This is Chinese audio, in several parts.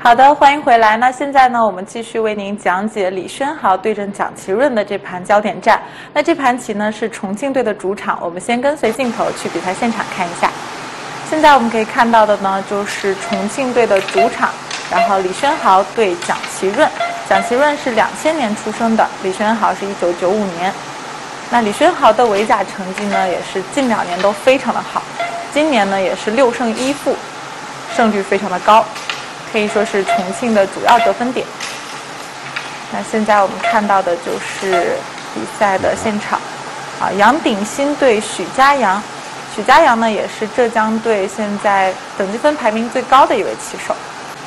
好的，欢迎回来。那现在呢，我们继续为您讲解李轩豪对阵蒋奇润的这盘焦点战。那这盘棋呢是重庆队的主场，我们先跟随镜头去比赛现场看一下。现在我们可以看到的呢，就是重庆队的主场，然后李轩豪对蒋奇润。蒋奇润是2000年出生的，李轩豪是1995年。那李轩豪的围甲成绩呢，也是近2年都非常的好，今年呢也是6胜1负，胜率非常的高。可以说是重庆的主要得分点。那现在我们看到的就是比赛的现场，杨鼎新对许家阳。许家阳呢也是浙江队现在等级分排名最高的一位棋手，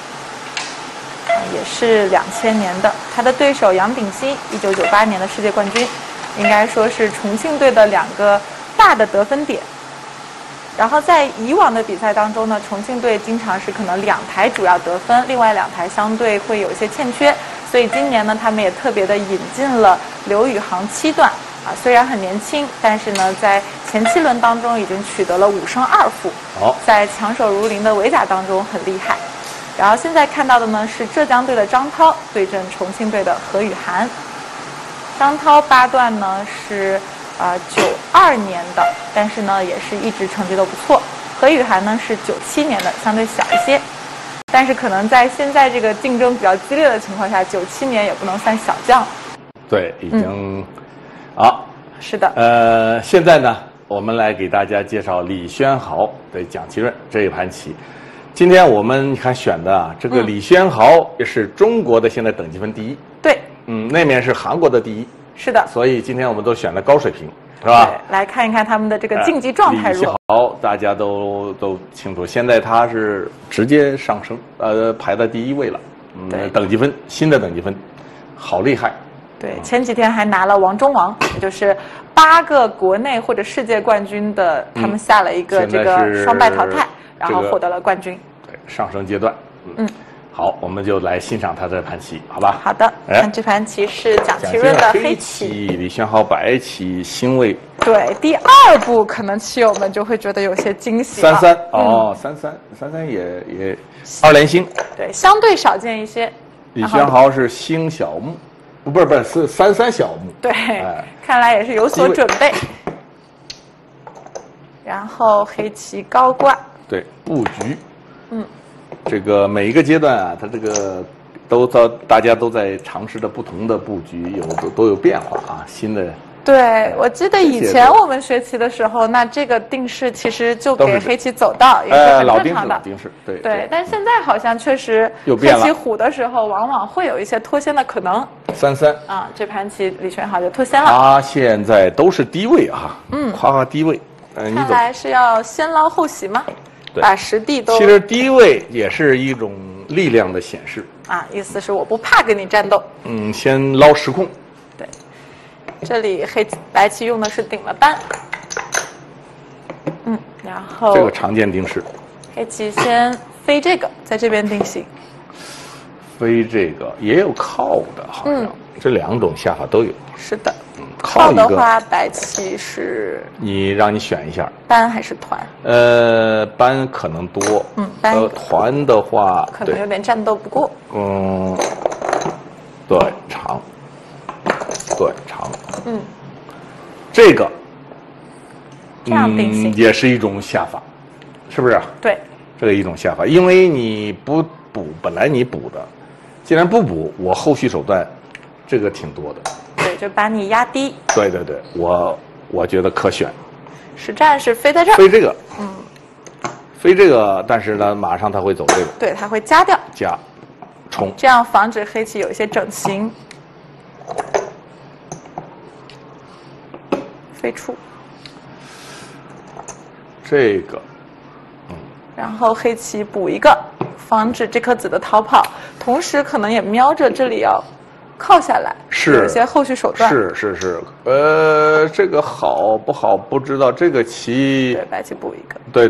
也是2000年的。他的对手杨鼎新1998年的世界冠军，应该说是重庆队的2个大的得分点。然后在以往的比赛当中呢，重庆队经常是可能2台主要得分，另外2台相对会有一些欠缺，所以今年呢，他们也特别的引进了刘宇航7段虽然很年轻，但是呢，在前7轮当中已经取得了5胜2负，在强手如林的围甲当中很厉害。然后现在看到的呢是浙江队的张涛对阵重庆队的何雨涵。张涛8段呢是92年的，但是呢也是一直成绩都不错。何雨涵呢是97年的，相对小一些，但是可能在现在这个竞争比较激烈的情况下，97年也不能算小将。 对，已经好。 是的。 现在呢，我们来给大家介绍李轩豪对蒋奇润这一盘棋。今天我们看选的这个李轩豪也是中国的现在等级分第1。 对。 那面是韩国的第1。 是的， 所以今天我们都选的高水平，是吧？ 对，来看一看他们的这个竞技状态如何。 李轩豪大家都清楚，现在他是直接上升，排在第1位了。等级分，新的等级分，好厉害。 对，前几天还拿了王中王，也就是8个国内或者世界冠军的，他们下了一个这个双败淘汰，然后获得了冠军。 对，上升阶段。好，我们就来欣赏他这盘棋，好吧？ 好的，看这盘棋是蒋奇润的黑棋， 李轩豪白棋，星位。 对，第2步可能棋友们就会觉得有些惊喜了。 33也2连星。 对，相对少见一些。 李轩豪是星小目，不是是33小目。 对，看来也是有所准备。然后黑棋高挂。对， 布局。这个每一个阶段啊，它这个大家都在尝试着不同的布局，都有变化啊，新的。 对，我记得以前我们学棋的时候，那这个定式其实就给黑棋走道，也是很正常的。 老定式， 对。但现在好像确实黑棋虎的时候，往往会有一些脱先的可能。 33 这盘棋李轩豪就脱先了。 他现在都是低位啊，夸低位。 看来是要先捞后洗吗？把实地都。 其实低位也是一种力量的显示意思是我不怕跟你战斗。 先捞实控。 对，这里白棋用的是顶了扳。然后这个常见定式。 黑棋先飞这个，在这边定型。 飞这个也有靠的，好像这2种下法都有。 是的。靠的话，白棋是让你选一下， 扳还是团？ 扳可能多，团的话可能有点战斗不过。 对，长，对长，这个这样定型也是一种下法，是不是？ 对， 这个一种下法，因为你不补，本来你补的，既然不补，我后续手段这个挺多的。 对，就把你压低。 对，我觉得可选。 实战是飞在这儿。 飞这个。飞这个，但是呢，马上他会走这个。 对，他会加掉。 冲。 这样防止黑棋有一些整形。飞出。 这个。 然后黑棋补一个，防止这颗子的逃跑，同时可能也瞄着这里要。靠下来有一些后续手段。 是，这个好不好不知道，这个棋对白棋补一个。 对，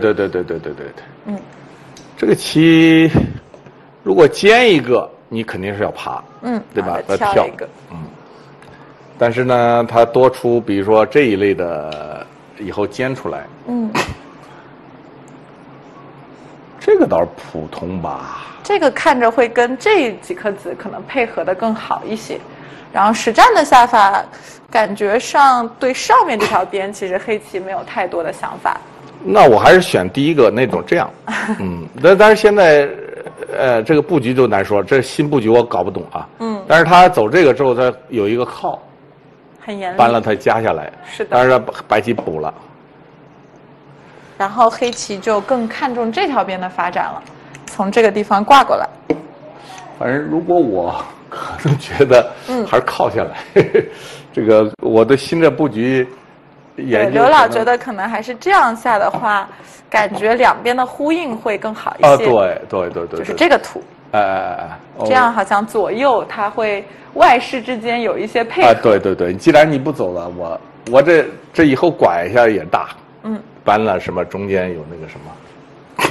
这个棋如果尖一个，你肯定是要爬，对吧？ 跳一个， 但是呢，它多出比如说这一类的，以后尖出来， 这个倒是普通吧。 这个看着会跟这几颗子可能配合的更好一些。然后实战的下法，感觉上对上面这条边，其实黑棋没有太多的想法。 那我还是选第一个那种这样。但是现在，这个布局就难说，这新布局我搞不懂啊。但是他走这个之后，他有一个靠， 很严厉， 搬了他加下来。 是的。 但是白棋补了。 然后黑棋就更看重这条边的发展了，从这个地方挂过来。 反正如果我可能觉得，还是靠下来。这个我的新的布局研究。 刘老觉得可能还是这样下的话，感觉两边的呼应会更好一些。 对， 就是这个图。这样好像左右它会外势之间有一些配合。 对，既然你不走了，我这以后拐一下也大。搬了什么？中间有那个什么？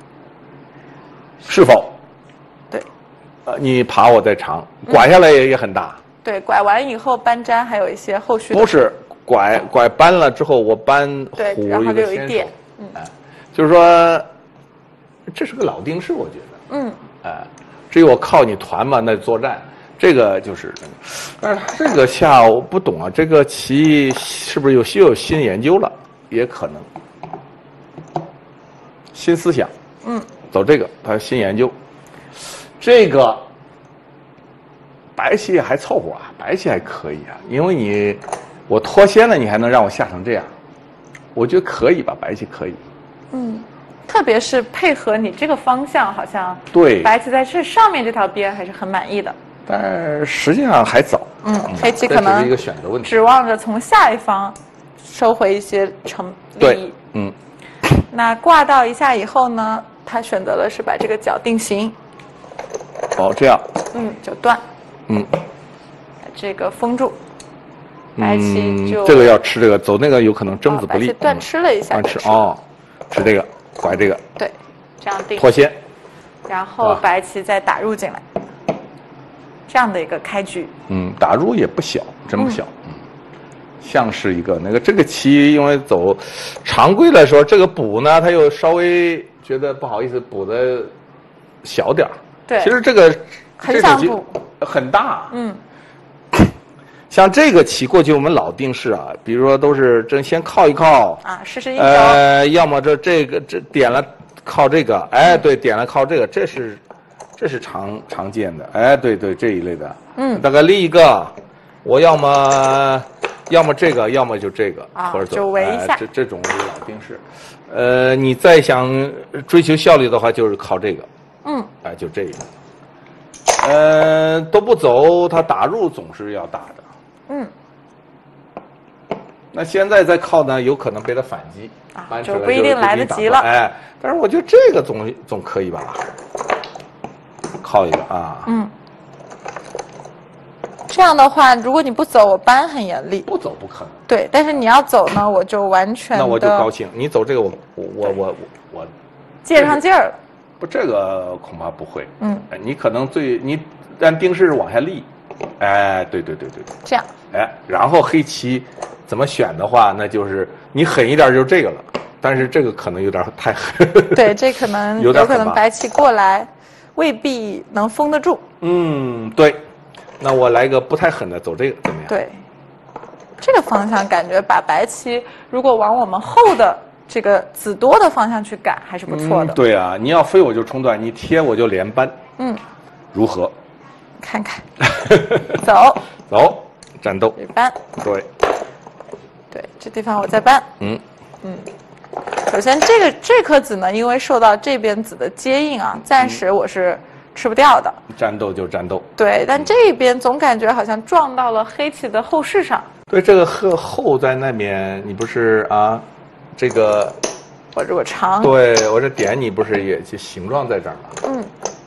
是否？ 对。 你爬我再长，拐下来也很大。 对，拐完以后搬粘还有一些后续的。 不是拐搬了之后，我搬虎然后就有一点。 就是说，这是个老定式，我觉得。至于我靠你团嘛，那作战。这个就是，但是这个下我不懂啊，这个棋是不是有新研究了？也可能。新思想，走这个，他新研究，这个白棋还凑合啊，白棋还可以啊，因为我脱先了，你还能让我下成这样，我觉得可以吧，白棋可以。 特别是配合你这个方向，好像对白棋在这上面这条边还是很满意的。 但是实际上还早。 黑棋可能这是一个选择问题， 指望着从下一方收回一些利益。那挂到一下以后呢，他选择的是把这个角定型。 这样。 就断。把这个封住。白棋就这个要吃这个，走那个有可能争子不利。 白棋断吃了一下。 断吃吃这个，拐这个。 对，这样定。 脱先。 然后白棋再打入进来，这样的一个开局。 打入也不小，真不小。像是一个那个这个棋，因为走常规来说，这个补呢，他又稍微觉得不好意思补的小点儿。 对， 其实这个很想补， 很大。像这个棋，过去我们老定式啊，比如说都是先靠一靠试试一招。 要么这点了靠这个，对，点了靠这个，这是常见的，对这一类的。大概立一个，我要么这个，要么就这个，或者就围一下。 这种老定式。你再想追求效率的话，就是靠这个。就这个。都不走，他打入总是要打的。那现在再靠呢，有可能被他反击， 就不一定来得及了。 但是我觉得这个总可以吧，靠一个这样的话，如果你不走，我搬很严厉。 不走不可能。 对，但是你要走呢，我就完全那我就高兴。你走这个，我借上劲儿了。 不，这个恐怕不会。你可能你按定式往下立。对。 这样。 然后黑棋怎么选的话，那就是你狠一点就是这个了，但是这个可能有点太狠。对， 这可能有可能白棋过来未必能封得住。 对。那我来个不太狠的，走这个怎么样？ 对，这个方向感觉把白棋如果往我们后的这个子多的方向去赶，还是不错的。 对啊，你要飞我就冲断，你贴我就连扳。如何？ 看看。走， 战斗。 搬。 对， 这地方我再搬。首先这颗子呢，因为受到这边子的接应暂时我是吃不掉的。 战斗就战斗。 对，但这边总感觉好像撞到了黑棋的后势上。 对，这个后在那边，你不是这个我如果长。 对，我这点你不是也就形状在这儿吗？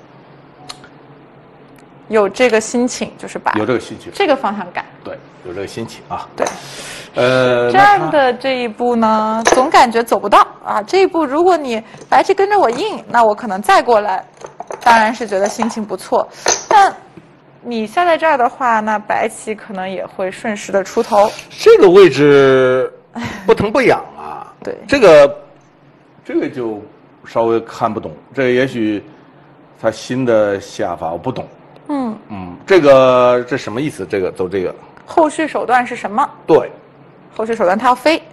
有这个心情，就是把有这个心情， 这个方向改。 对，有这个心情啊。 对。这样的这一步呢，总感觉走不到这一步如果你白棋跟着我硬，那我可能再过来，当然是觉得心情不错。但你下在这儿的话，那白棋可能也会顺势的出头。 这个位置不疼不痒对，这个就稍微看不懂，这也许他新的下法我不懂。这什么意思？这个走这个后续手段是什么？ 对， 后续手段他要飞，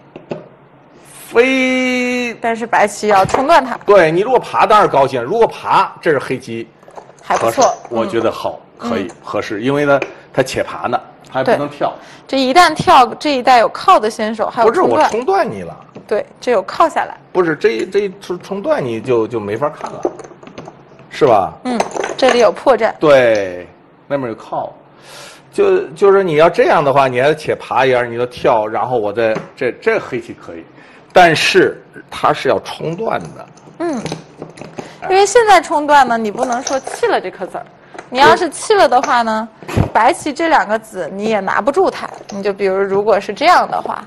但是白棋要冲断它。 对，你如果爬当然高兴，如果爬这是黑棋还不错， 我觉得好，可以合适，因为呢它且爬呢，还不能跳。 这一旦跳，这一带有靠的先手，还有冲断。 不是我冲断你了。 对，这有靠下来。 不是这一冲断你就没法看了，是吧？ 这里有破绽。 对，那边有靠，就是你要这样的话，你还且爬一下，你要跳，然后我再这黑棋可以，但是它是要冲断的。 因为现在冲断呢，你不能说弃了这颗子儿，你要是弃了的话呢，白棋这2个子你也拿不住它。你就比如如果是这样的话，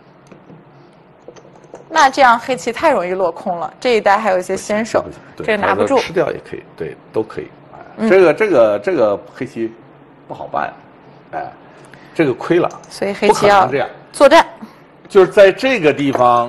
那这样黑棋太容易落空了。这一带还有一些先手，这拿不住。 吃掉也可以，对，都可以。这个黑棋不好办，这个亏了。 所以黑棋要作战， 就是在这个地方，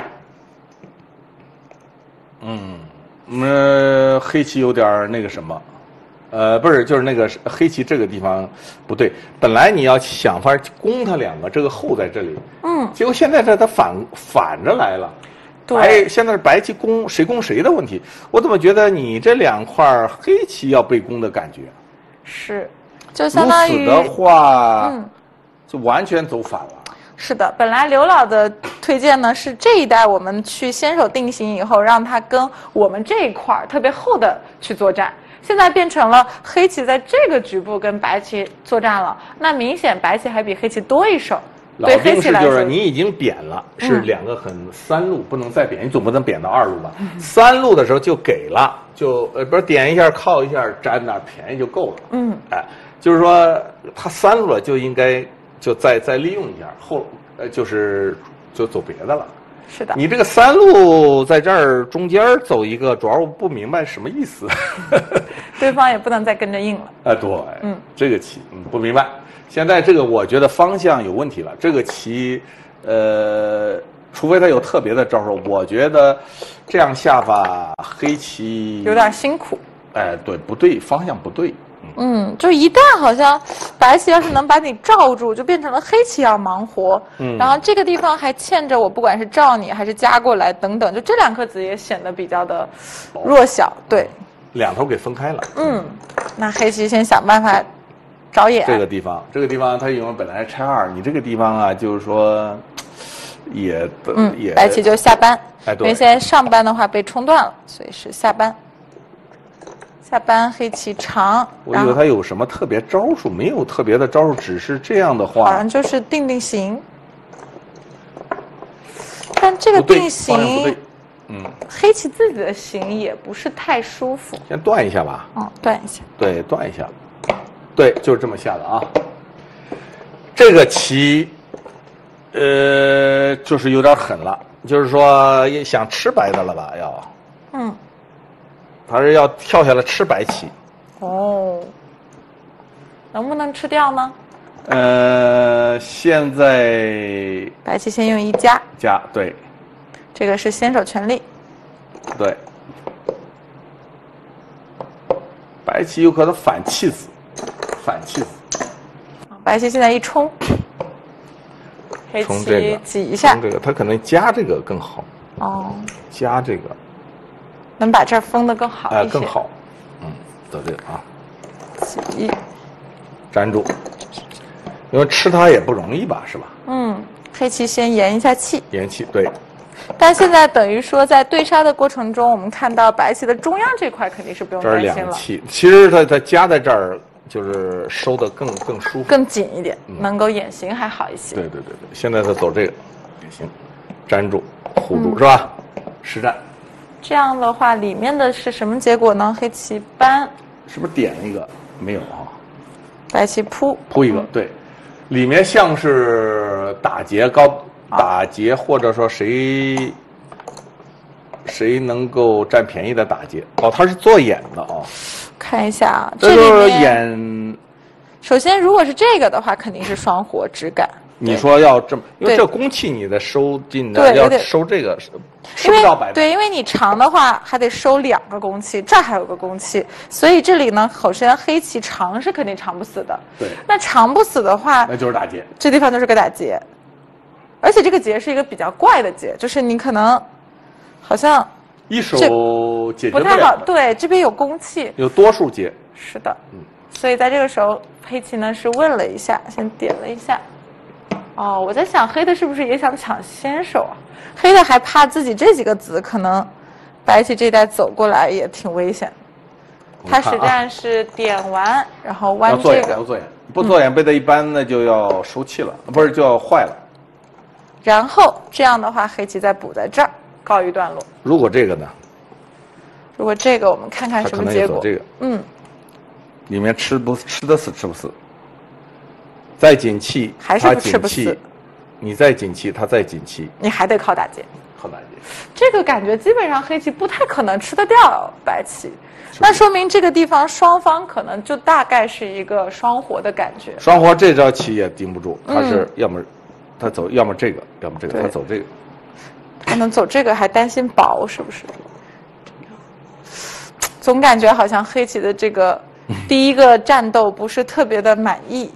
黑棋有点那个什么，不是，就是那个黑棋这个地方不对。本来你要想法攻它2个，这个后在这里，结果现在它反着来了。对，现在是白棋攻谁的问题。我怎么觉得你这2块黑棋要被攻的感觉？ 是，就相当于如此的话，就完全走反了。 是的，本来刘老的推荐呢是这一带我们去先手定型以后，让它跟我们这一块特别厚的去作战。现在变成了黑棋在这个局部跟白棋作战了，那明显白棋还比黑棋多一手。 老定式就是你已经扁了，是2个很3路，不能再扁，你总不能扁到2路吧？3路的时候就给了，就不是点一下靠一下占点便宜就够了。就是说他3路了就应该就再利用一下就走别的了。 是的， 你这个3路在这儿中间走一个，主要我不明白什么意思。 对方也不能再跟着应了。 对，这个棋不明白。现在这个我觉得方向有问题了，这个棋，除非他有特别的招数，我觉得这样下法黑棋有点辛苦。 对，不对，方向不对。 就一旦好像白棋要是能把你罩住，就变成了黑棋要忙活。然后这个地方还欠着我，不管是罩你还是加过来等等，就这2颗子也显得比较的弱小。对 ，2头给分开了。 那黑棋先想办法找眼。 这个地方它因为本来拆2，你这个地方啊，就是说也白棋就下班。因为现在上班的话被冲断了，所以是下班。下班黑棋长， 我以为他有什么特别招数，没有特别的招数，只是这样的话， 好像就是定型。但这个定型，黑棋自己的形也不是太舒服。 先断一下吧。 断一下。对， 断一下。对，就是这么下的啊。这个棋，就是有点狠了，就是说想吃白的了吧？要。他是要跳下来吃白棋。 能不能吃掉呢？ 现在白棋先用一加， 对， 这个是先手权利。 对，白棋有可能反弃子。 白棋现在一冲，黑棋挤一下。 这个他可能加这个更好。加这个。 能把这儿封得更好一些。 更好。走这个啊。 挤。 粘住。因为吃它也不容易吧，是吧？ 黑棋先延一下气。 延气，对。 但现在等于说，在对杀的过程中，我们看到白棋的中央这块肯定是不用担心了。 这儿2气，其实它加在这儿就是收得更舒服， 更紧一点，能够眼形还好一些。 对。现在它走这个也行，粘住、护住、是吧？实战。 这样的话，里面的是什么结果呢？黑棋搬， 是不是点一个？没有啊。 白棋扑一个，对。里面像是打劫或者说谁能够占便宜的打劫。他是做眼的啊。 看一下这就是眼。 首先，如果是这个的话，肯定是双活直感。 你说要这么，因为这攻气你的收进的要收这个， 吃不到白。 对，因为你长的话还得收2个公气，这儿还有个公气，所以这里呢，首先黑棋长是肯定长不死的。 对。 那长不死的话， 那就是打劫。 这地方就是个打劫，而且这个劫是一个比较怪的劫，就是你可能好像一手解决不太好。对，这边有公气， 有多数劫。 是的。所以在这个时候，黑棋呢是问了一下，先点了一下。哦，我在想黑的是不是也想抢先手啊？黑的还怕自己这几个子可能白棋这一带走过来也挺危险。他实战是点完，然后弯这个。 要做眼，不做眼背的一般呢就要收气了，不是就要坏了。 然后这样的话，黑棋再补在这儿，告一段落。 如果这个呢？ 如果这个，我们看看什么结果。 这个，里面吃得死，吃不死。再紧气， 还是吃不死。 你再紧气，他再紧气， 你还得靠打劫。 靠打劫。 这个感觉基本上黑棋不太可能吃得掉白棋，那说明这个地方双方可能就大概是一个双活的感觉。 双活这招棋也盯不住，他是要么他走，要么这个，要么这个，他走这个。 他能走这个还担心薄，是不是？总感觉好像黑棋的这个第一个战斗不是特别的满意。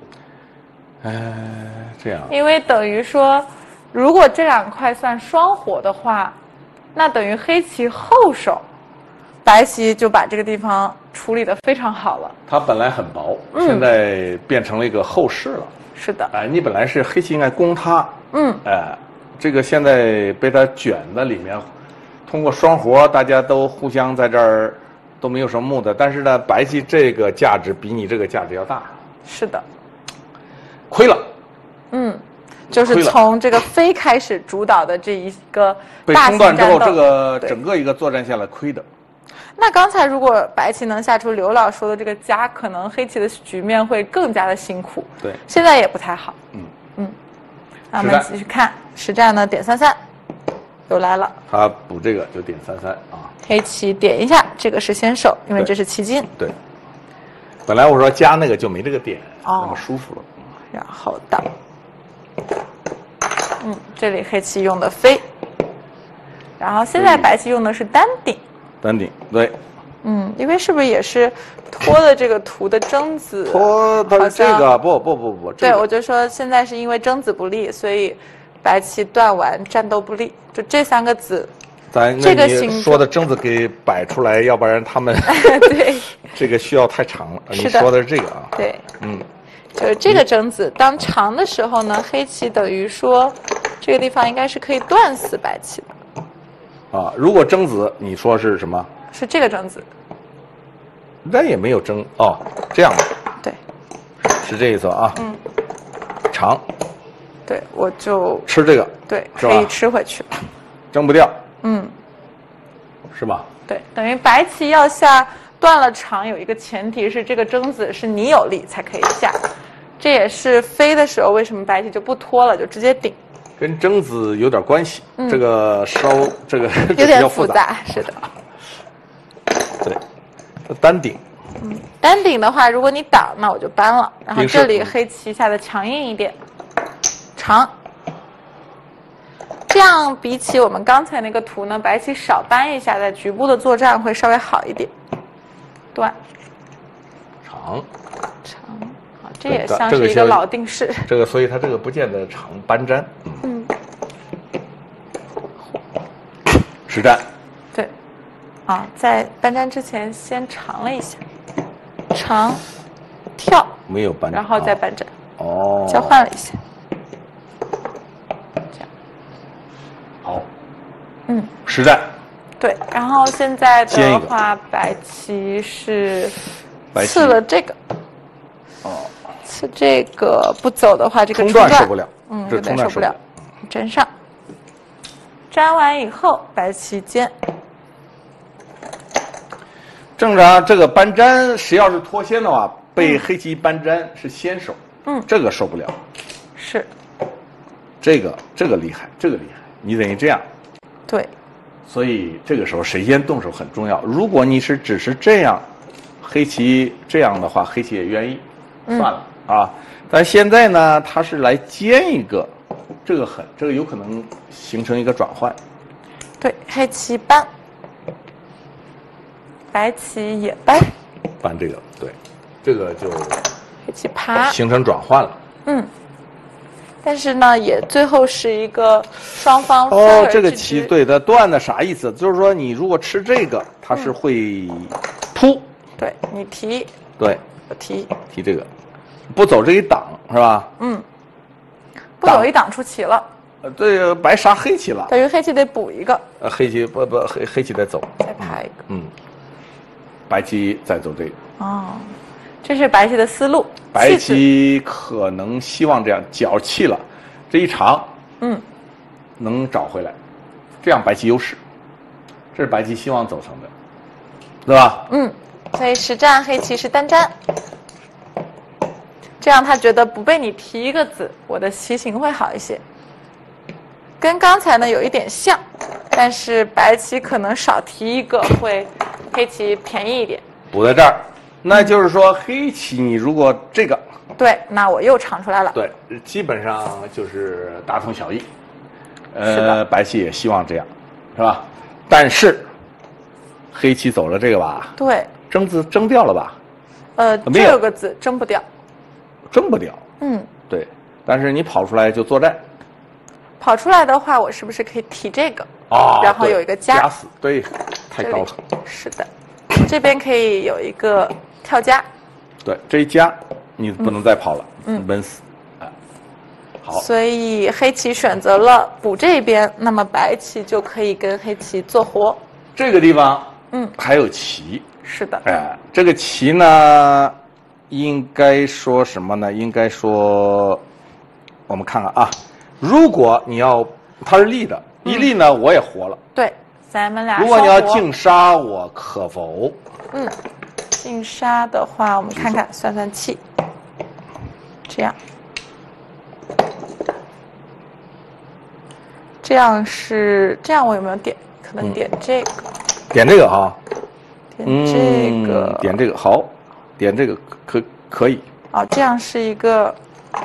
这样。 因为等于说，如果这2块算双活的话，那等于黑棋后手，白棋就把这个地方处理得非常好了。 它本来很薄，现在变成了一个后势了。 是的。 你本来是黑棋应该攻它，这个现在被它卷在里面，通过双活，大家都互相在这儿都没有什么目的，但是呢，白棋这个价值比你这个价值要大。 是的。 亏了。 就是从这个飞开始主导的这一个被大型中断之后， 战斗这个整个一个作战下来亏的。 那刚才如果白棋能下出刘老说的这个家，可能黑棋的局面会更加的辛苦。 对， 现在也不太好。那我们继续看实战呢，点33，又来了。 他补这个就点33啊。 黑棋点一下，这个是先手，因为这是棋筋。 对。本来我说加那个就没这个点，那么舒服了。 然后到，这里黑棋用的飞，然后现在白棋用的是单顶。 单顶，对。 因为是不是也是拖的这个图的争子？ 拖它这个不， 对，我就说现在是因为争子不利，所以白棋断完战斗不利，就这3个子。 这个你说的争子给摆出来，要不然他们对这个需要太长了。你说的是这个啊？ 对，就是这个争子当长的时候呢，黑棋等于说这个地方应该是可以断死白棋的。 如果争子，你说是什么？ 是这个争子。 那也没有争这样的。 对， 是这意思啊。长。 对，我就吃这个。 对，可以吃回去。 争不掉。是吧？ 对，等于白棋要下断了长，有一个前提是这个争子是你有利才可以下，这也是飞的时候为什么白棋就不拖了，就直接顶。 跟争子有点关系，这个这个有点复杂，是的。 对，单顶。 单顶的话，如果你挡，那我就搬了。然后这里黑棋下的强硬一点，长。这样比起我们刚才那个图呢，白棋少搬一下，在局部的作战会稍微好一点。断。 长。 好，这也像是一个老定式。 这个，所以它这个不见得长搬粘。实战。 对。在搬粘之前先长了一下，长，跳。 没有搬粘。 然后再搬粘。交换了一下。 好，实战。 对，然后现在的话，白棋是刺了这个。刺这个不走的话，这个冲断受不了。 有点受不了。粘上，粘完以后，白棋尖。 正常，这个搬粘，谁要是脱先的话，被黑棋搬粘是先手。这个受不了。 是。 这个厉害，这个厉害。你等于这样。 对， 所以这个时候谁先动手很重要。如果你只是这样，黑棋这样的话，黑棋也愿意，算了啊。但现在呢，他是来尖一个，这个有可能形成一个转换。 对，黑棋搬，白棋也搬， 搬这个，对，这个就黑棋爬， 形成转换了。 嗯。但是呢，也最后是一个双方哦，这个棋对的断的啥意思？就是说你如果吃这个，它是会扑。 对你提。 对， 我提这个，不走这一挡是吧？ 嗯。不走一挡出棋了。 对，白杀黑棋了。 等于黑棋得补一个。 黑棋黑棋得走。 再爬一个。 嗯。白棋再走这个。 哦。这是白棋的思路， 白棋可能希望这样角弃了，这一长，能找回来，这样白棋优势，这是白棋希望走成的，对吧？ 所以实战黑棋是单粘，这样他觉得不被你提一个子，我的棋形会好一些，跟刚才呢有一点像，但是白棋可能少提一个会黑棋便宜一点。 补在这儿。那就是说，黑棋你如果这个， 对，那我又长出来了。 对，基本上就是大同小异。白棋也希望这样，是吧？但是黑棋走了这个吧？ 对， 争掉了吧？ 这有个子争不掉。 争不掉。对，但是你跑出来就作战。 跑出来的话，我是不是可以提这个？然后有一个夹死，对，太高了。 是的，这边可以有一个。跳夹， 对，这一夹你不能再跑了，闷死。好， 所以黑棋选择了补这边，那么白棋就可以跟黑棋做活。 这个地方，还有棋。 是的。 这个棋呢，应该说什么呢？应该说，我们看看啊，如果你要它是立的，一立呢，我也活了。 对，咱们俩。 如果你要净杀我，可否？ 净杀的话，我们看看算气，这样是这样，我有没有点？可能点这个， 点这个啊， 点这个， 点这个好，点这个可以。 哦，这样是一个，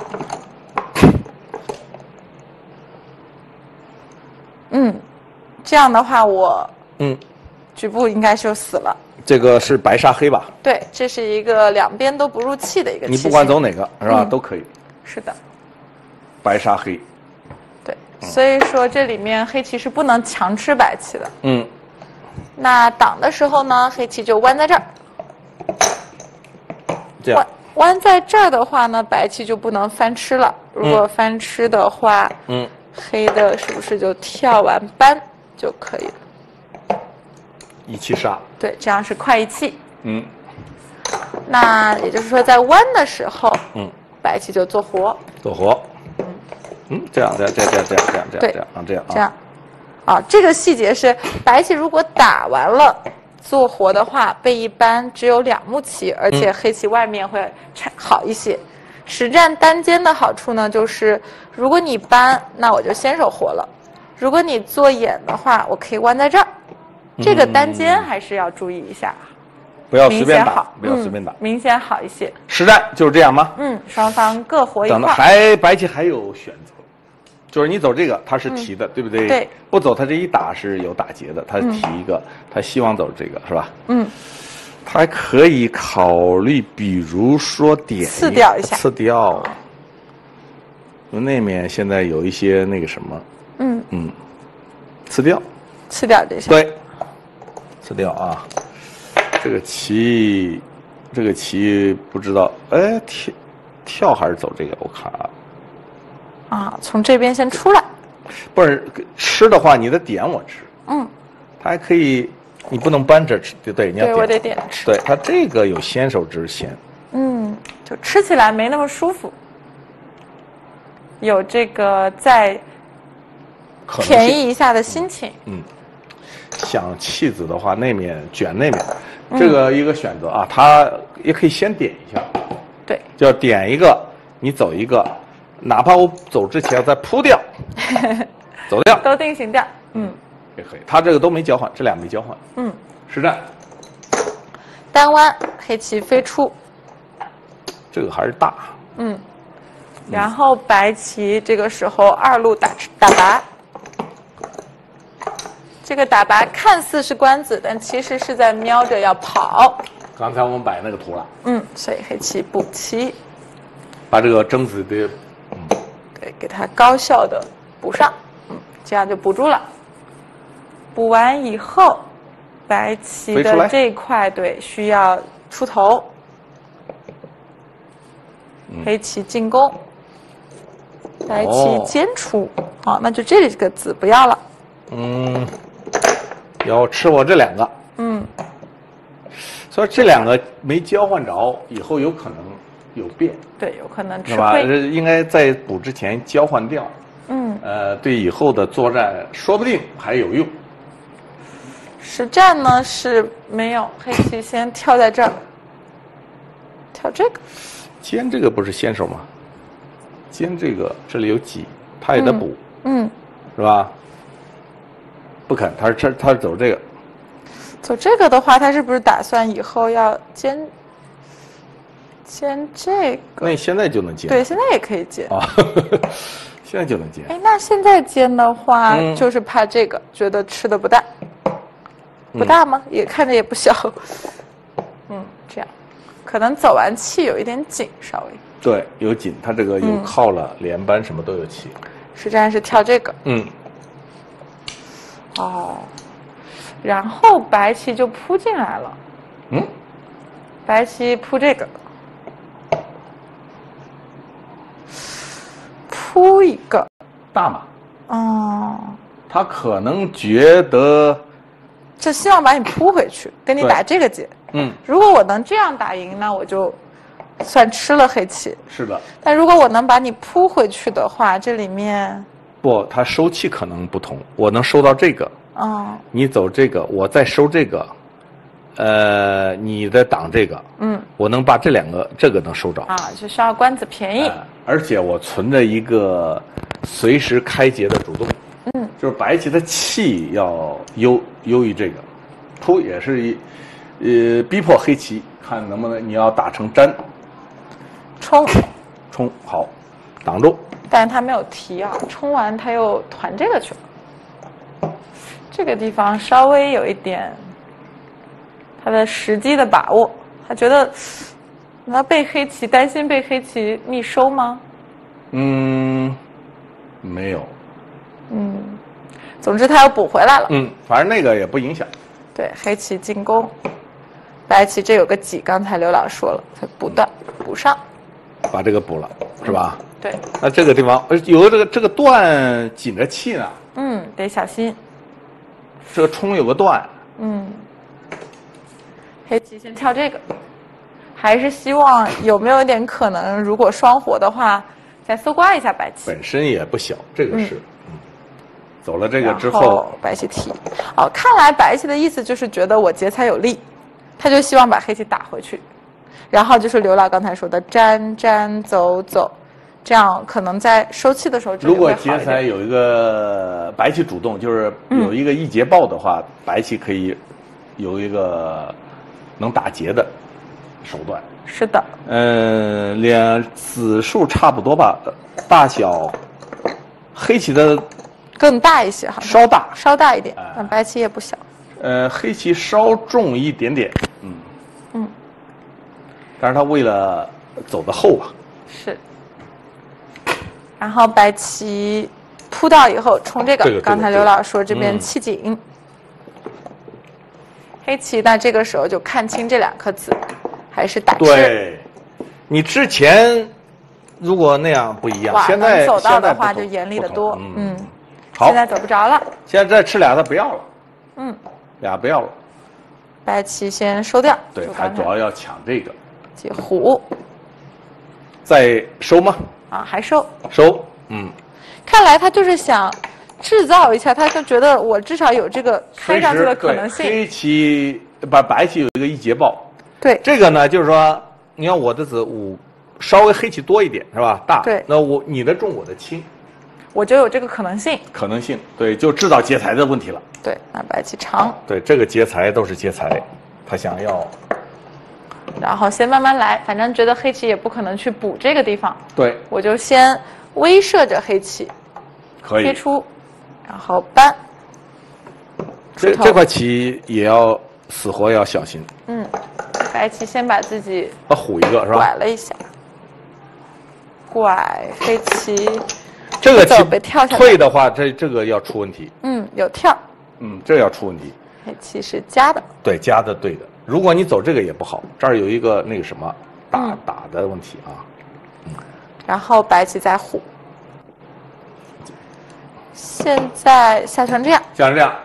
这样的话我局部应该就死了。 这个是白杀黑吧？ 对，这是一个两边都不入气的一个棋形。 你不管走哪个是吧，都可以。 是的。 白杀黑。 对，所以说这里面黑棋是不能强吃白棋的。那挡的时候呢，黑棋就弯在这儿。 这样。 弯在这儿的话呢，白棋就不能翻吃了。如果翻吃的话，黑的是不是就跳完搬就可以了？ 一气杀， 对，这样是快一气。那也就是说，在弯的时候，白棋就做活。 做活。这样， 这样。这个细节是白棋如果打完了做活的话，被一般只有2目棋，而且黑棋外面会好一些。实战单尖的好处呢，就是如果你搬，那我就先手活了；如果你做眼的话，我可以弯在这儿。这个单尖还是要注意一下， 不要随便打，不要随便打， 明显好一些。 实战就是这样吗？ 双方各活一块。 白棋还有选择，就是你走这个，它是提的，对不对？ 对。 不走，它这一打是有打劫的，它提一个，它希望走这个，是吧？它还可以考虑，比如说点刺掉一下， 刺掉。那面现在有一些那个什么，刺掉这些。对。刺掉啊！这个棋不知道，跳还是走这个？我看啊。从这边先出来。 不是吃的话，你的点我吃。它还可以，你不能搬着吃，对，你要点。 对，我得点吃。 对，它这个有先手之嫌。 就吃起来没那么舒服。有这个再便宜一下的心情。 想弃子的话，那面卷那面，这个一个选择啊，它也可以先点一下。 对， 就点一个，你走一个，哪怕我走之前再扑掉，走掉， 都定型掉。 也可以。他这个都没交换，这俩没交换。实战。 单弯，黑棋飞出。 这个还是大。 然后白棋这个时候2路打拔。 这个打拔看似是官子，但其实是在瞄着要跑。 刚才我们摆那个图了。 所以黑棋补棋， 把这个争子的， 对，给它高效的补上，这样就补住了。补完以后，白棋的这一块对需要出头，黑棋进攻，白棋尖出，好，那就这里这个子不要了。 要吃我这两个。所以这两个没交换着，以后有可能有变。 对，有可能吃吧？ 亏。 应该在补之前交换掉。对以后的作战说不定还有用。 实战呢是没有，黑棋先跳在这儿，跳这个。 尖这个不是先手吗？尖这个这里有挤，他也得补。是吧？不肯，他是走这个。 走这个的话，他是不是打算以后要尖这个？ 那你现在就能尖？ 对，现在也可以尖。 现在就能尖。 那现在尖的话，就是怕这个，觉得吃的不大，不大吗？也看着也不小。这样，可能走完气有一点紧，稍微。 对，有紧，他这个有靠了，连扳什么都有气。 实战是跳这个。然后白棋就扑进来了。白棋扑这个，扑一个大马。 哦， 他可能觉得就希望把你扑回去，跟你打这个劫。 嗯， 如果我能这样打赢，那我就算吃了黑棋。 是的。 但如果我能把你扑回去的话，这里面不，他收气可能不同。我能收到这个， 哦， 你走这个，我再收这个，你的挡这个， 嗯， 我能把这两个这个能收着啊，就需要官子便宜。 而且我存着一个随时开劫的主动， 嗯， 就是白棋的气要优于这个，扑也是逼迫黑棋看能不能你要打成粘， 冲好，挡住。 但是他没有提啊，冲完他又团这个去了，这个地方稍微有一点他的时机的把握，他觉得那被黑棋担心被黑棋密收吗？ 嗯，没有。 嗯，总之他又补回来了。 嗯，反正那个也不影响。 对，黑棋进攻，白棋这有个挤，刚才刘老师说了，他补断补上， 把这个补了，是吧？ 对。 那这个地方有个这个段紧着气呢。 嗯，得小心。 这个冲有个段。 嗯。黑棋先跳这个，还是希望有没有一点可能，如果双活的话，再搜刮一下白棋。 本身也不小，这个是。走了这个之后， 白棋提。哦，看来白棋的意思就是觉得我劫财有利，他就希望把黑棋打回去。然后就是刘老刚才说的粘粘走走，这样可能在收气的时候如果劫财有一个白棋主动，就是有一个一劫爆的话，白棋可以有一个能打劫的手段。 是的。 两子数差不多吧，大小，黑棋的更大一些，好像稍大一点，但白棋也不小。 黑棋稍重一点点，但是他为了走得厚啊。 是。然后白棋扑到以后冲这个，刚才刘老师说这边气紧，黑棋那这个时候就看清这两颗子，还是打吃。 对，你之前如果那样不一样，现在走到的话就严厉得多。 好， 现在走不着了。 现在再吃俩，他不要了。俩不要了。 白棋先收掉。 对，他主要要抢这个。 解虎。 再收吗？ 还收。 收。 看来他就是想制造一下，他就觉得我至少有这个开上去的可能性。 黑棋把白棋有一个一劫爆。 对。 这个呢，就是说，你看我的子稍微黑棋多一点是吧？大。 对。 那你的重，我的轻。 我就有这个可能性。 对，就制造劫财的问题了。 对，那白棋长。 对，这个劫财都是劫财，他想要。 然后先慢慢来，反正觉得黑棋也不可能去补这个地方。 对。 我就先威慑着黑棋。 可以。 贴出，然后扳。 这块棋也要死活要小心。 白棋先把自己虎一个是吧？ 拐了一下，拐黑棋， 这个棋被跳下来退的话，这个要出问题。 有跳。 这要出问题。 黑棋是夹的。 对，夹的对的。如果你走这个也不好，这儿有一个那个什么打的问题啊。 然后白棋再虎。现在下成这样。 下成这样。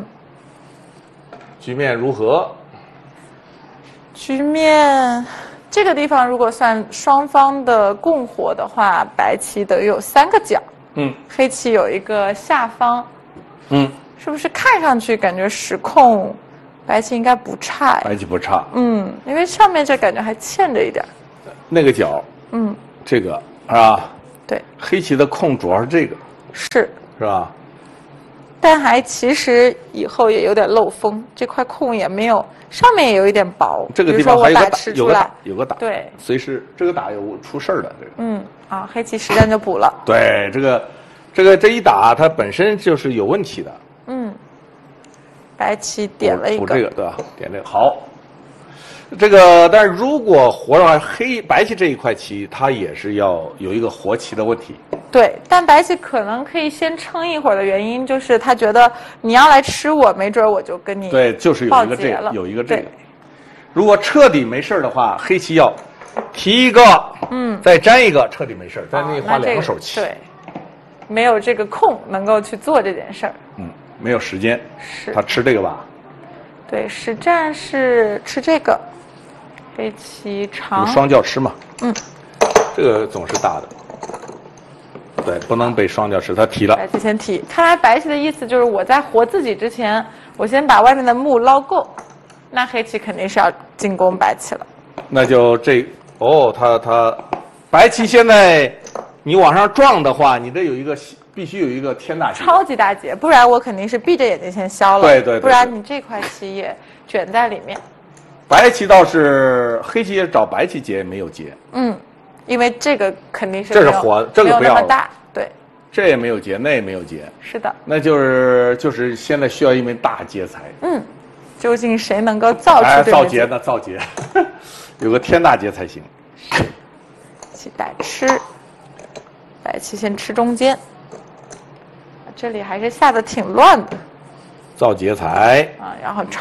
局面如何？ 局面这个地方如果算双方的共活的话，白棋等于有3个角。黑棋有一个下方。是不是看上去感觉实控，白棋应该不差？ 白棋不差。 因为上面这感觉还欠着一点。 那个角，这个是吧？ 对。 黑棋的控主要是这个。 是吧？ 但还其实以后也有点漏风，这块空也没有，上面也有一点薄。 这个地方还有个打， 对， 随时这个打有出事儿的。这个黑棋实战就补了。 对，这一打它本身就是有问题的。 白棋点了一个， 补这个对吧？点这个好。这个但是如果活的话，白棋这一块棋它也是要有一个活棋的问题。 对，但白棋可能可以先撑一会儿的原因，就是他觉得你要来吃我，没准我就跟你对，就是有一个这个。如果彻底没事的话，黑棋要提一个，再粘一个，彻底没事，再那花2个手棋。 对，没有这个空能够去做这件事儿。 没有时间。 是。 他吃这个吧？ 对，实战是吃这个，黑棋长。 有双叫吃嘛？这个总是大的。对，不能被双叫吃，他提了。 白棋先提，看来白棋的意思就是我在活自己之前，我先把外面的目捞够，那黑棋肯定是要进攻白棋了。 那就他白棋现在你往上撞的话，你这必须有一个天大劫， 超级大劫，不然我肯定是闭着眼睛先消了。对，不然你这块棋也卷在里面。 白棋倒是黑棋也找白棋劫没有劫。 因为这个肯定是这是活，这个不要那么大，对。 这也没有劫，那也没有劫。 是的。 那就是现在需要一枚大劫才。 究竟谁能够造出这个劫？ 造劫，有个天大劫才行。 棋带吃，白棋先吃中间。这里还是下的挺乱的。 造劫财。 然后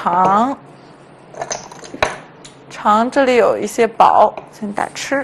长这里有一些薄，先打吃。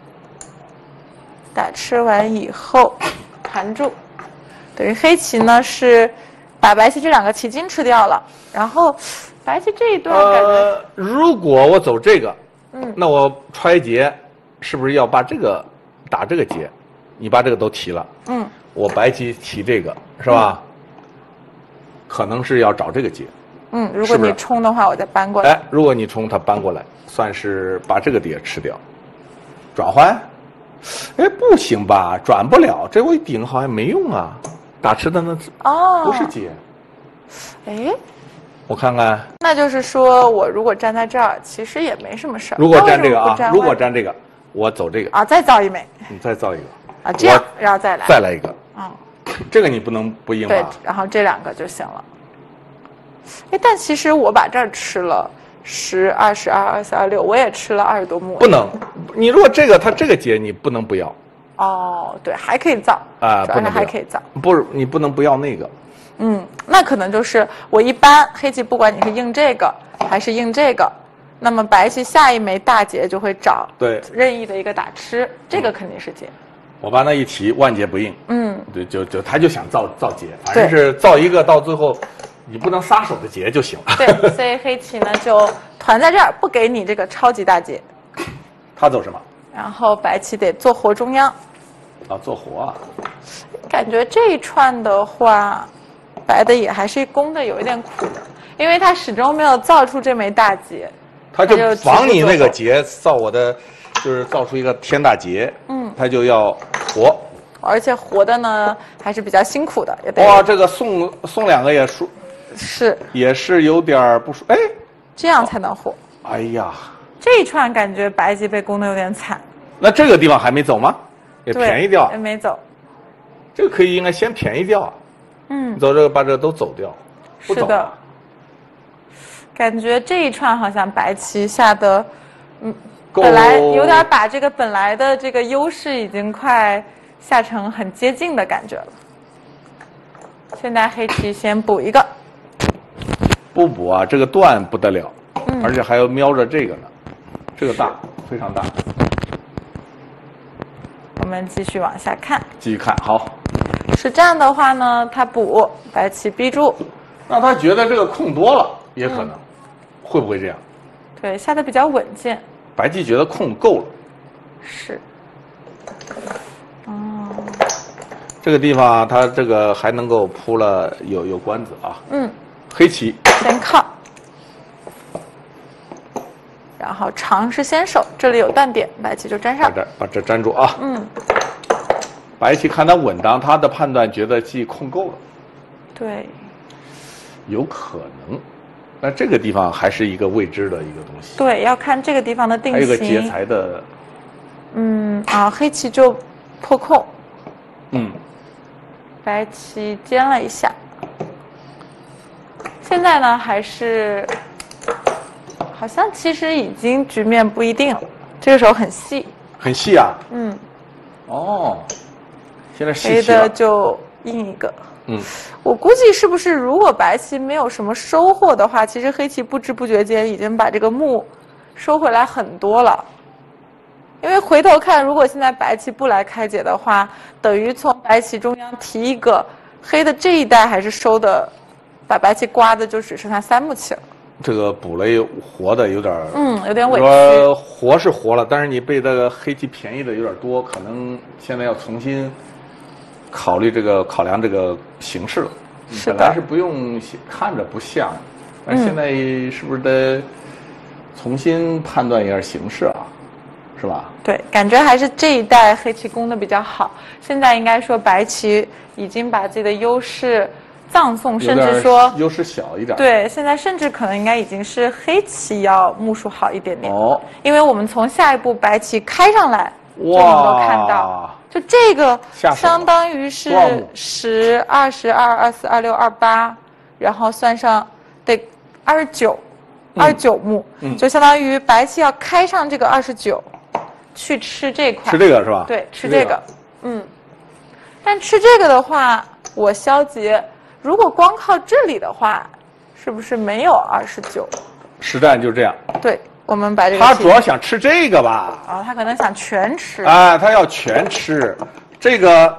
打吃完以后，盘住，等于黑棋呢是把白棋这2个棋筋吃掉了，然后白棋这一段感觉， 如果我走这个，那我揣劫，是不是要把这个打这个劫？你把这个都提了，我白棋提这个是吧？可能是要找这个劫。 如果你冲的话，我再搬过来。 如果你冲，它搬过来，算是把这个碟吃掉，转换。不行吧，转不了，这我一顶好像没用啊，打吃的那不是劫。我看看。 那就是说我如果站在这儿，其实也没什么事儿。 如果站这个如果站这个，我走这个再造一枚。 你再造一个这样，然后再来一个。这个你不能不应吧？ 对，然后这2个就行了。但其实我把这儿吃了10、22、24、26，我也吃了20多目。 不能，你如果他这个劫你不能不要。 对，还可以造主要是还可以造。 不是，你不能不要那个。 那可能就是我一般黑棋不管你是应这个还是应这个，那么白棋下一枚大劫就会找任意的一个打吃，这个肯定是劫。 我把那一提，万劫不应。对，他就想造劫，反正是造一个，到最后你不能撒手的劫就行了。 对，所以黑棋呢就团在这儿，不给你这个超级大劫。 他走什么？ 然后白棋得做活中央。 做活啊！ 感觉这一串的话，白的也还是攻的有一点苦的，因为他始终没有造出这枚大劫。 他就防你那个劫，就是造出一个天大劫。他就要活。 而且活的呢还是比较辛苦的，也得。 这个送2个也输。也是有点不舒服。 这样才能活。 这一串感觉白棋被攻的有点惨。 那这个地方还没走吗？也便宜掉。 没走。 这个应该先便宜掉。走这个把这个都走掉。 是的。 感觉这一串好像白棋下的，本来有点把这个本来的这个优势已经快下成很接近的感觉了。现在黑棋先补一个， 不补啊，这个断不得了，而且还要瞄着这个呢，这个大，非常大。 我们继续往下看， 继续看，好。 是这样的话呢，他补白棋逼住， 那他觉得这个空多了，也可能，会不会这样？ 对，下的比较稳健。 白棋觉得空够了， 是。 这个地方他这个还能够铺了有官子啊。黑棋先靠，然后长是先手，这里有断点，白棋就粘上。 把这粘住啊。白棋看他稳当，他的判断觉得棋空够了。 对。 有可能，那这个地方还是一个未知的一个东西。 对，要看这个地方的定型。 还有个劫财的。 黑棋就破空。白棋尖了一下。现在呢，还是好像其实已经局面不一定了。这个时候很细。 很细啊。现在细起了。 黑的就印一个。我估计是不是如果白棋没有什么收获的话，其实黑棋不知不觉间已经把这个目收回来很多了。因为回头看，如果现在白棋不来开解的话，等于从白棋中央提一个黑的这一带还是收的，把白棋刮的就只剩下3目棋了。 这个补了活的有点有点委屈。 说活是活了，但是你被这个黑棋便宜的有点多，可能现在要重新考量这个形势了。本来是不用看着不像，但是现在是不是得重新判断一下形势啊？是吧？ 对，感觉还是这一带黑棋攻的比较好。现在应该说白棋已经把自己的优势葬送，甚至说优势小一点。 对，现在甚至可能应该已经是黑棋要目数好一点点。因为我们从下一步白棋开上来就能够看到，就这个相当于是10、22、24、26、28，然后算上得29目，就相当于白棋要开上这个29。去吃这块， 吃这个是吧？ 对，吃这个，但吃这个的话，我消劫，如果光靠这里的话，是不是没有29？ 实战就这样。 对，我们把这个。 他主要想吃这个吧？ 他可能想全吃。 他要全吃，这个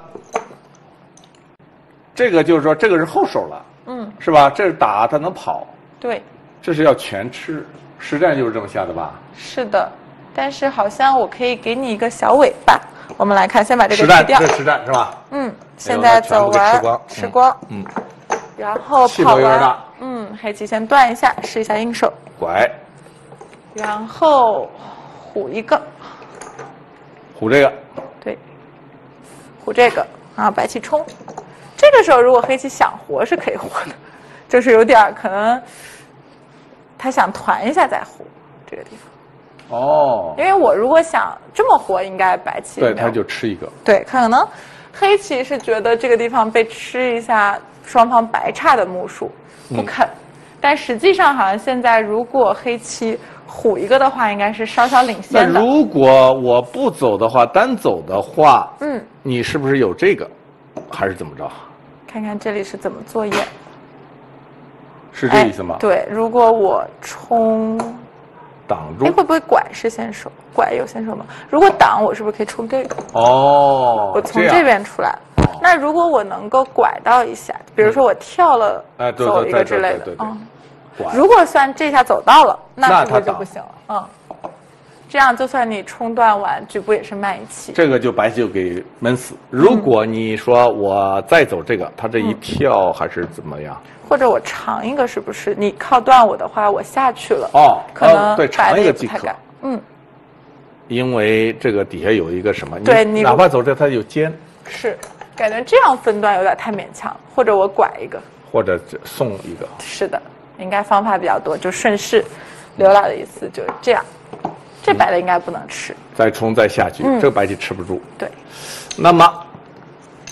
就是说这个是后手了，是吧？这是打他能跑， 对， 这是要全吃，实战就是这么下的吧？ 是的。但是好像我可以给你一个小尾巴，我们来看，先把这个去掉。 这实战是吧？ 现在走完吃光，然后跑完，黑棋先断一下，试一下应手， 拐， 然后虎一个， 虎这个， 对，虎这个，然后白棋冲，这个时候如果黑棋想活是可以活的，就是有点可能他想团一下再活这个地方。因为我如果想这么活，应该白棋对，他就吃一个。 对，可能黑棋是觉得这个地方被吃一下，双方白差的目数不肯，但实际上好像现在如果黑棋虎一个的话，应该是稍稍领先的。 那如果我不走的话，单走的话，你是不是有这个，还是怎么着？ 看看这里是怎么作业。 是这意思吗？ 对，如果我冲。 挡住， 会不会拐是先手？拐有先手吗？如果挡，我是不是可以冲这个？ 我从这边出来。那如果我能够拐到一下，比如说我跳了走一个之类的，如果算这下走到了，那是不是就不行了？这样就算你冲断完，局部也是慢一气。 这个就白棋就给闷死。如果你说我再走这个，他这一跳还是怎么样？ 或者我长一个，是不是你靠断我的话，我下去了？可能对，长一个即可。因为这个底下有一个什么？ 对， 你哪怕走这，它有尖。 是，感觉这样分段有点太勉强，或者我拐一个， 或者送一个。 是的，应该方法比较多，就顺势刘老的意思就是这样。这白的应该不能吃。 再冲再下去，这个白棋吃不住。 对。 那么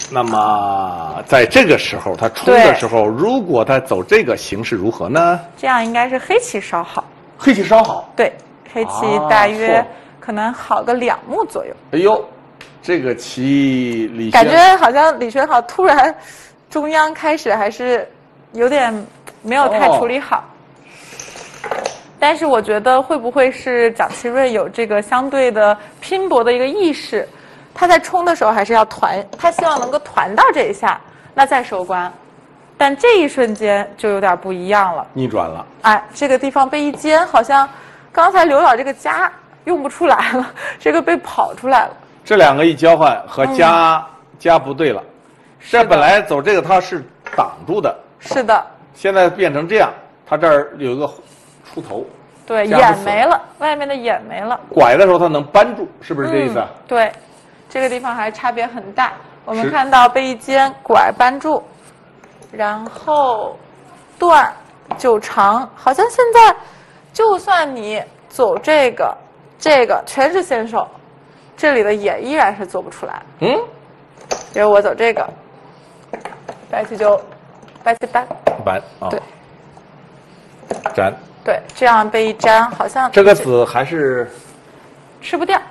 那么在这个时候，他冲的时候，如果他走这个形势如何呢？ 这样应该是黑棋稍好。 黑棋稍好。 对，黑棋大约可能好个2目左右。 哎呦，这个棋李轩感觉好像李轩豪突然中央开始还是有点没有太处理好。但是我觉得会不会是蒋奇瑞有这个相对的拼搏的一个意识？他在冲的时候还是要团，他希望能够团到这一下，那再收官。但这一瞬间就有点不一样了， 逆转了。 哎，这个地方被一尖，好像刚才刘老这个家用不出来了，这个被跑出来了。 这2个一交换和家不对了，这本来走这个他是挡住的， 是的。 现在变成这样，他这儿有一个出头， 对，眼没了，外面的眼没了。 拐的时候他能扳住，是不是这意思啊？ 对。这个地方还差别很大，我们看到被一尖拐扳住，然后断就长，好像现在就算你走这个全是先手，这里的眼依然是做不出来。比如我走这个，白棋扳啊，对， 粘， 对，这样被一粘，好像这个子还是吃不掉。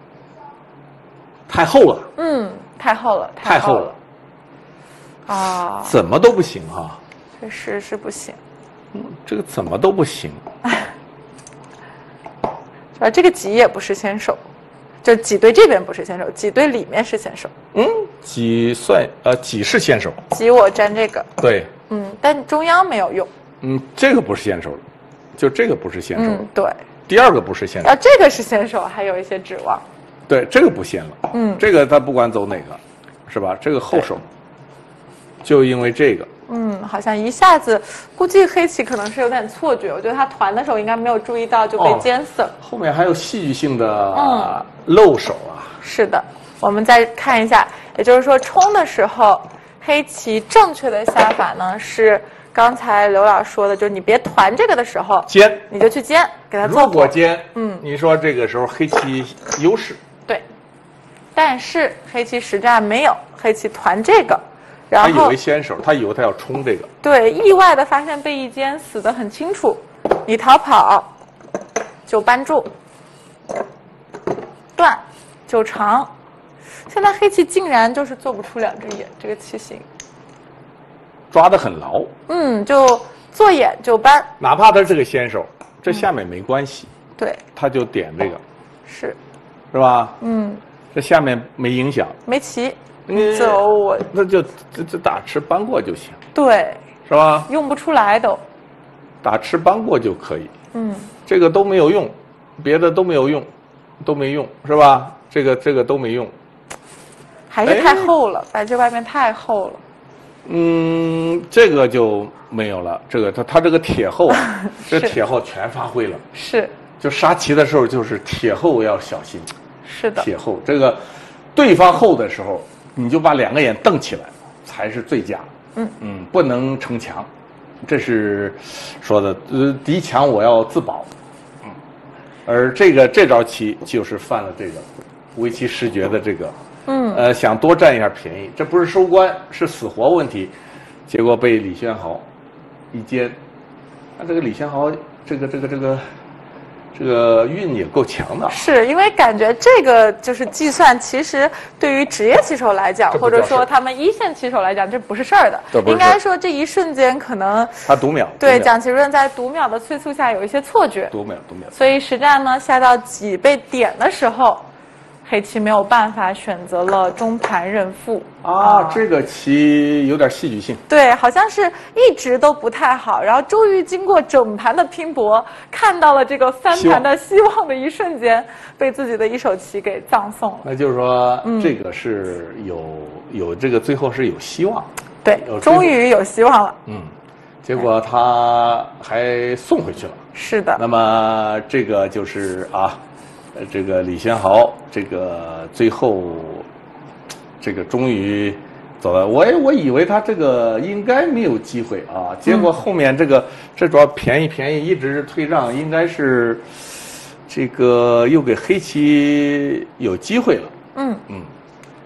太厚了， 太厚了， 太厚了， 啊， 怎么都不行哈， 确实是不行， 这个怎么都不行， 这个挤也不是先手，就挤兑这边不是先手，挤兑里面是先手， 挤是先手， 挤我粘这个， 对， 但中央没有用， 这个不是先手了，就这个不是先手， 对， 第2个不是先手， 这个是先手，还有一些指望。 对，这个不先了。这个他不管走哪个，是吧？这个后手，就因为这个。 好像一下子，估计黑棋可能是有点错觉。我觉得他团的时候应该没有注意到，就被尖死了。 后面还有戏剧性的漏手啊。 是的，我们再看一下，也就是说冲的时候，黑棋正确的下法呢是刚才刘老说的，就是你别团这个的时候， 尖， 你就去尖，给它做。 如果尖，你说这个时候黑棋优势。 对，但是黑棋实战没有，黑棋团这个，然后他以为先手，他以为他要冲这个， 对，意外的发现被一尖死得很清楚，你逃跑就扳住，断就长，现在黑棋竟然就是做不出2只眼，这个棋形抓得很牢， 就做眼就扳， 哪怕他是个先手，这下面没关系， 对， 他就点这个， 是吧？这下面没影响， 没棋，你走我那就打吃扳过就行， 对， 是吧？ 用不出来都， 打吃扳过就可以，这个都没有用，别的都没有用，都没用，是吧？这个都没用， 还是太厚了，白棋外面太厚了。 这个就没有了。这个它这个铁厚啊，这铁厚全发挥了。 是。 就杀棋的时候，就是铁厚要小心。 是的。 铁厚，这个对方厚的时候，你就把2个眼瞪起来，才是最佳。不能逞强，这是说的。敌强我要自保。而这招棋就是犯了这个围棋失决的这个。想多占一下便宜，这不是收官，是死活问题，结果被李轩豪一尖。那这个李轩豪，这个运也够强的。 是因为感觉这个就是计算，其实对于职业棋手来讲，或者说他们1线棋手来讲，这不是事儿的。应该说这一瞬间可能他读秒。 对，蒋奇润在读秒的催促下有一些错觉。 读秒。 所以实战呢，下到几被点的时候。黑棋没有办法，选择了中盘认负这个棋有点戏剧性。 对，好像是一直都不太好，然后终于经过整盘的拼搏，看到了这个翻盘的希望的一瞬间，被自己的一手棋给葬送了。 那就是说，这个是有这个最后是有希望。 对，终于有希望了。 结果他还送回去了。 是的。 那么这个就是这个李轩豪，这个最后，这个终于走了。我以为他这个应该没有机会啊，结果后面这主要便宜一直退让，应该是这个又给黑棋有机会了。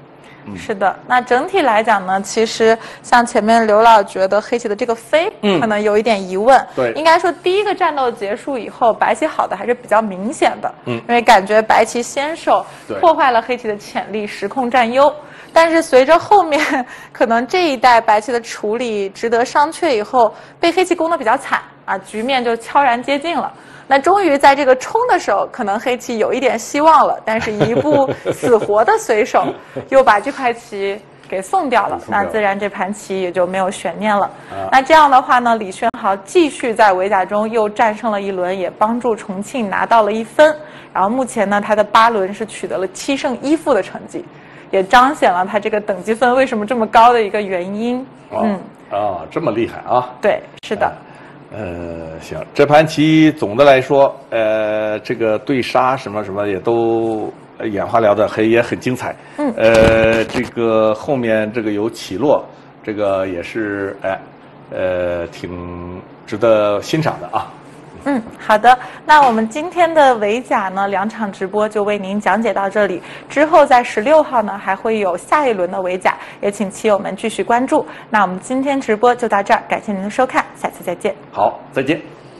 是的。那整体来讲呢，其实像前面刘老觉得黑棋的这个飞，可能有一点疑问。 对， 应该说第一个战斗结束以后，白棋好的还是比较明显的。因为感觉白棋先手破坏了黑棋的潜力，时控占优。但是随着后面可能这一代白棋的处理值得商榷以后，被黑棋攻得比较惨啊，局面就悄然接近了。那终于在这个冲的时候，可能黑棋有一点希望了，但是一步死活的随手又把这块棋给送掉了，那自然这盘棋也就没有悬念了。那这样的话呢，李轩豪继续在围甲中又战胜了一轮，也帮助重庆拿到了1分。然后目前呢，他的8轮是取得了7胜1负的成绩，也彰显了他这个等级分为什么这么高的一个原因。 这么厉害啊！ 对，是的。 行，这盘棋总的来说，这个对杀什么什么也都眼花缭乱，也很精彩。这个后面这个有起落，这个也是挺值得欣赏的啊。 好的，那我们今天的围甲呢2场直播就为您讲解到这里，之后在16号呢还会有下一轮的围甲，也请棋友们继续关注。那我们今天直播就到这儿，感谢您的收看，下次再见。 好，再见。